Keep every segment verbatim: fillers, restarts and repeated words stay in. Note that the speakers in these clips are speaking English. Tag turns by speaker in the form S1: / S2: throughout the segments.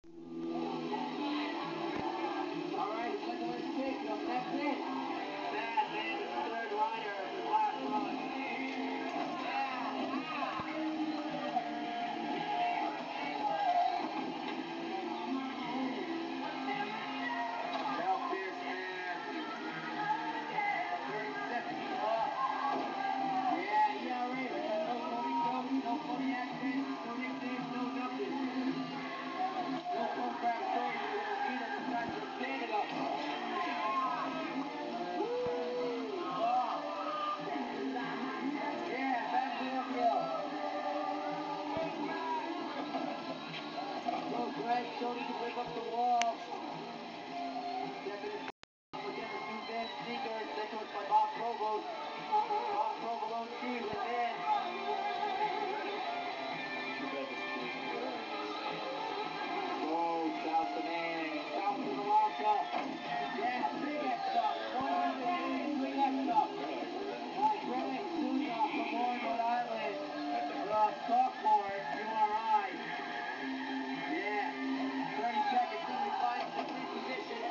S1: Alright, second one's kicked up. That's it. Bad man, the third rider of the last run. Bell Pierce, man. thirty seconds off. Yeah, E R A, man. No funny coach, no funny accents, no nicknames, no nothing. No fun crap stories for the lead of the track from Canada. Yeah, back to uphill. Go Greg, Tony can bring up the wall. Second is again the two Ben sneakers. Second one's by Bob Provost. Bob Provolone C with in. Oh, south to man. South to the Lanka. Yeah, big X up. one hundred eighty, big X up. Greg Souza from Warren, Rhode Island. Uh, sophomore, U R I. Yeah. thirty seconds till he finds the lead position.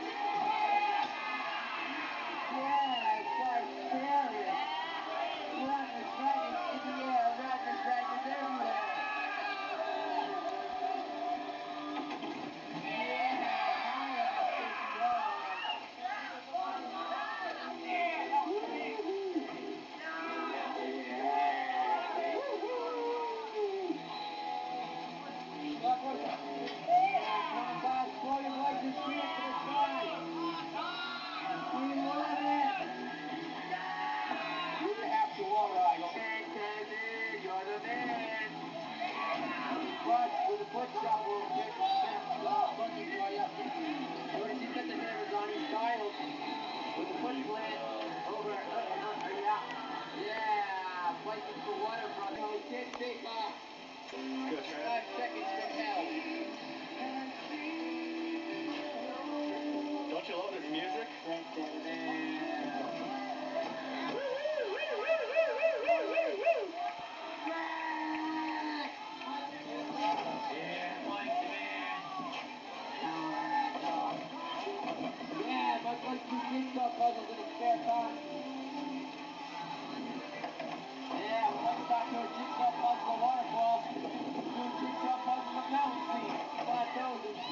S1: Yeah, it's like serious. Ratners, Ratners in the air. Ratners, Ratners everywhere. With the foot shuffle, get bunting way up. Notice he's got the hammers on his styles. With the foot plant over, uh, uh, yeah. Yeah, fighting for waterfront. No, he can't take off. Good. Five seconds from hell.
S2: Don't you love this music?
S1: Yeah, much like two jigsaw puzzles in his spare time. Yeah, we're not back to a jigsaw puzzle, a waterfall. We're doing jigsaw puzzles, a mountain scene. Plateaus and...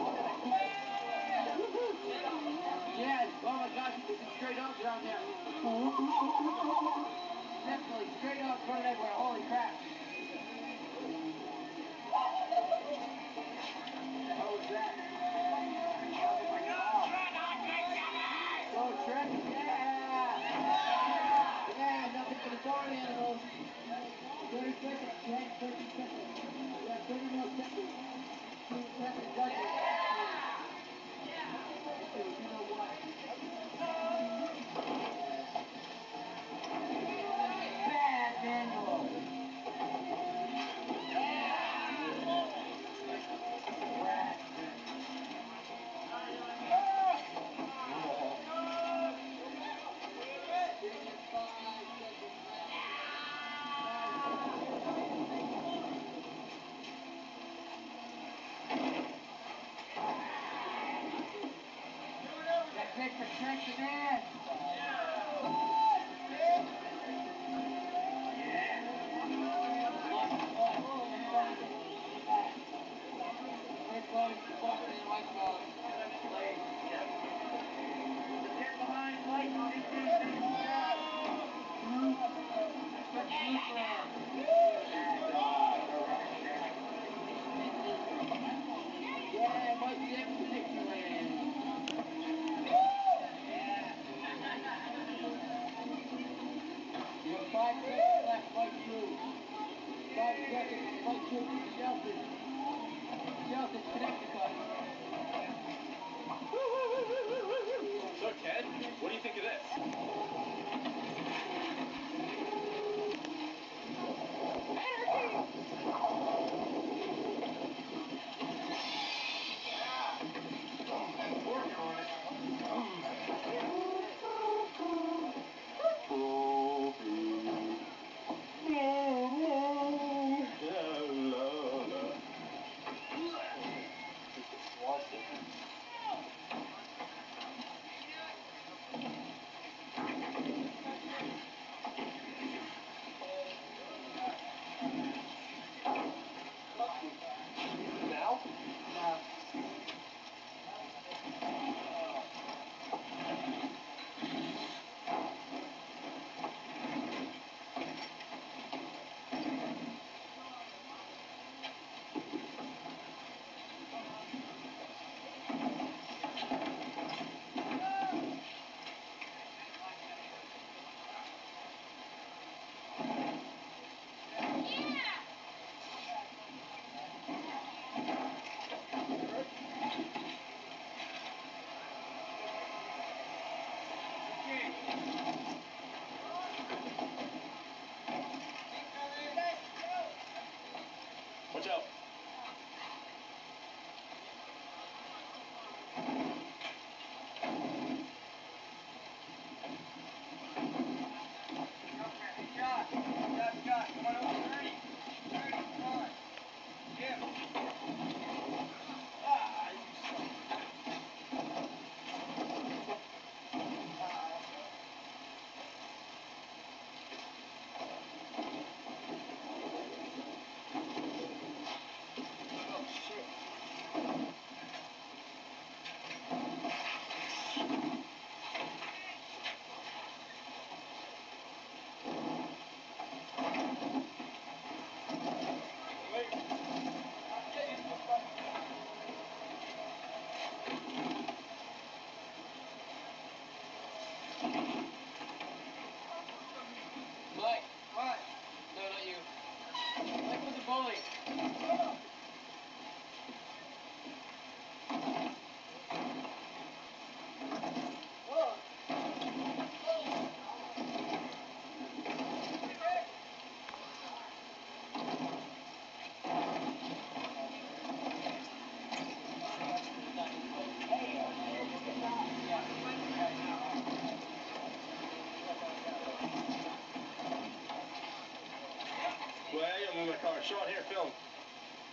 S1: Yeah, oh my gosh, you see stray dogs around here. Definitely, stray dogs running everywhere, holy crap. What was that? Go Trek, yeah! Yeah, nothing for the barn animals. thirty seconds, Trek, thirty seconds. Yeah, thirty more seconds. Two seconds, judges. You know what? Bad manual. That's it for Trek the man. We're going to walk in the white ball. The pit behind white, nickname yeah, Mike Jim's Dixieland. You have five seconds left, Mike Drew. Five seconds, Mike Drew, Shelton. Shelton, Connecticut.
S2: So, Ted, what do you think of this? Working on it. Oh,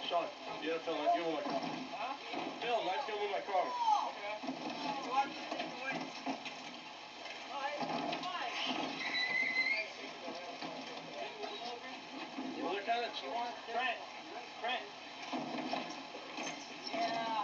S2: Sean, you gotta film, let's go move my car. Huh? Phil, let's go move my car. Okay. You want to take the way? Well, they're kind of... Trent. Trent. Yeah.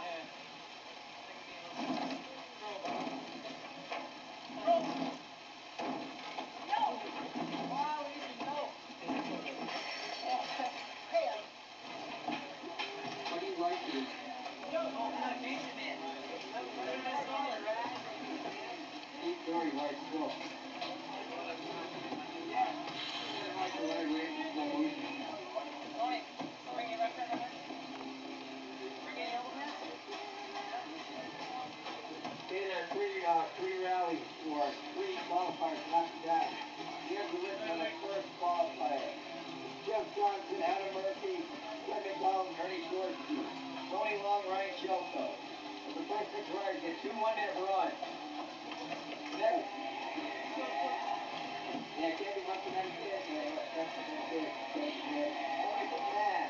S1: Very white still. In a three, uh, three rallies for three qualifiers, not that. You have to listen to the first qualifier. Jeff Johnson, Adam Murphy, Ken McDowell, Ernie Shorsky, Tony Long, Ryan Shelto. The first six riders get two one-minute runs. Next. Yeah, can't be much of anything. That's what it is. Only for that.